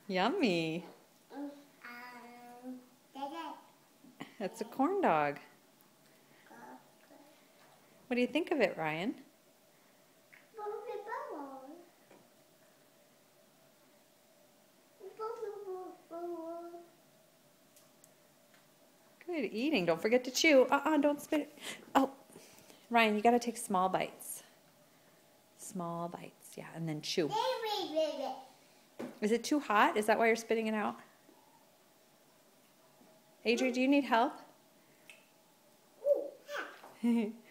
Yummy. That's a corn dog. What do you think of it, Ryan? Good eating. Don't forget to chew. Don't spit it. Oh, Ryan, you got to take small bites. Small bites, yeah, and then chew. Is it too hot? Is that why you're spitting it out? Adri, do you need help?